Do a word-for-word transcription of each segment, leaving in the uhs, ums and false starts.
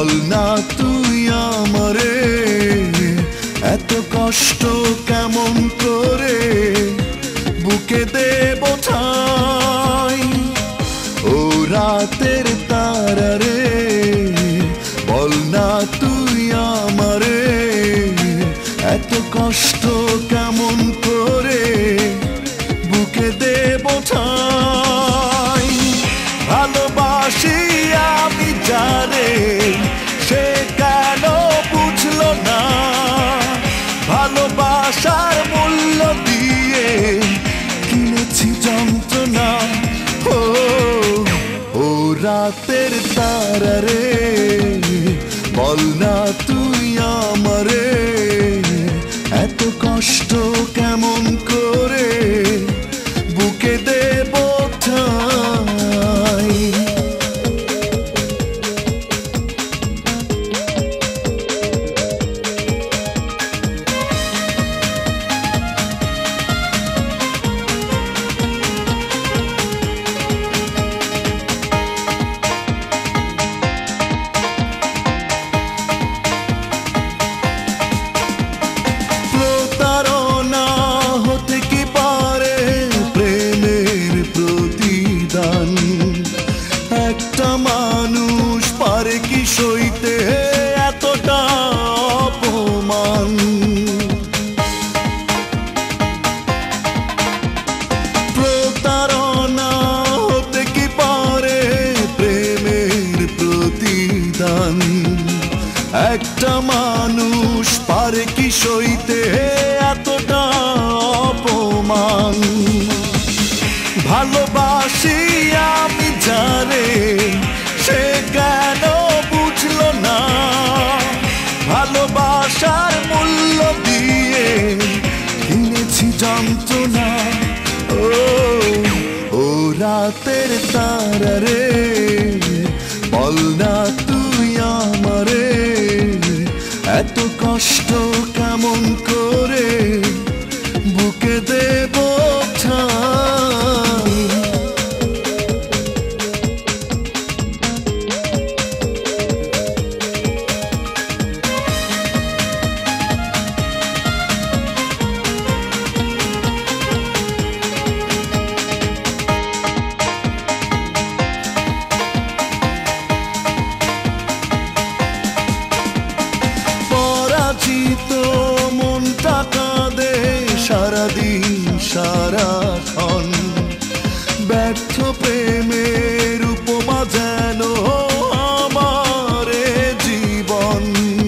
বল না তুই আমারে এত কষ্ট কেমন করে বুকে দেব ঠাই। ও রাতের তারা রে বল না তুই আমারে এত কষ্ট কেমন করে বুকে দেব ঠাই। ভালোবাসি আমি যারে সে কেন বুঝলো না, ভালোবাসার মূল্য দিয়ে কিনেছি যন্ত্রণা। ও ও রাতের তারা রে বল না তুই আমারে এত কষ্ট কেমন করে বুকে দেব ঠাই। একটা মানুষ পারে কি সইতে এতটা অপমান, প্রতারণা হতে কি পারে প্রেমের প্রতিদান। একটা মানুষ পারে কি সইতে এতটা অপমান। ভালোবাসি আমি যারে সে কেন বুঝলো না, ভালোবাসার মূল্য দিয়ে কিনেছি যন্ত্রণা। ও ও রাতের তারা রে বল না তুই আমারে এত কষ্ট কেমন করে বুকে দেব ঠাই। মনটা কাঁদে সারাদিন সারাক্ষণ, ব্যর্থ প্রেমের উপমা যেন আমার জীবন।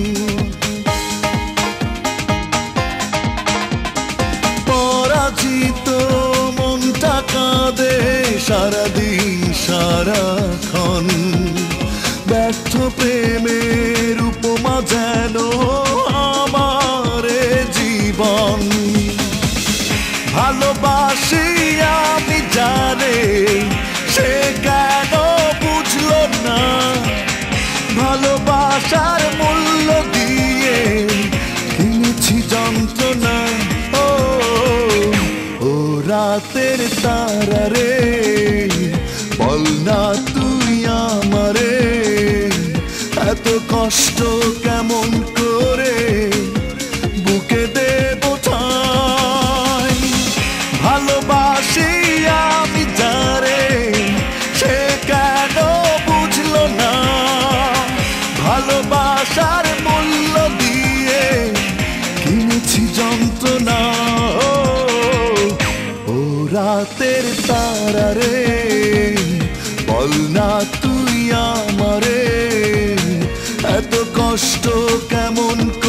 পরাজিত মনটা কাঁদে সারাদিন সারাক্ষণ, ব্যর্থ প্রেমের উপমা যেন আমার জীবন। ভালোবাসি আমি জানে সে কেন বুঝলো না, ভালোবাসার মূল্য দিয়ে কিনেছি যন্ত্রণা। ও ও রাতের তারা রে বল না তুই আমারে এত কষ্ট কেমন করে বুকে দেব ঠাই। ভালোবাসি আমি যারে সে কেন বুঝলো না, ভালোবাসার মূল্য দিয়ে কিনেছি যন্ত্রণা। ও রাতের তারা রে বল না তুই আমারে এত কষ্ট কেমন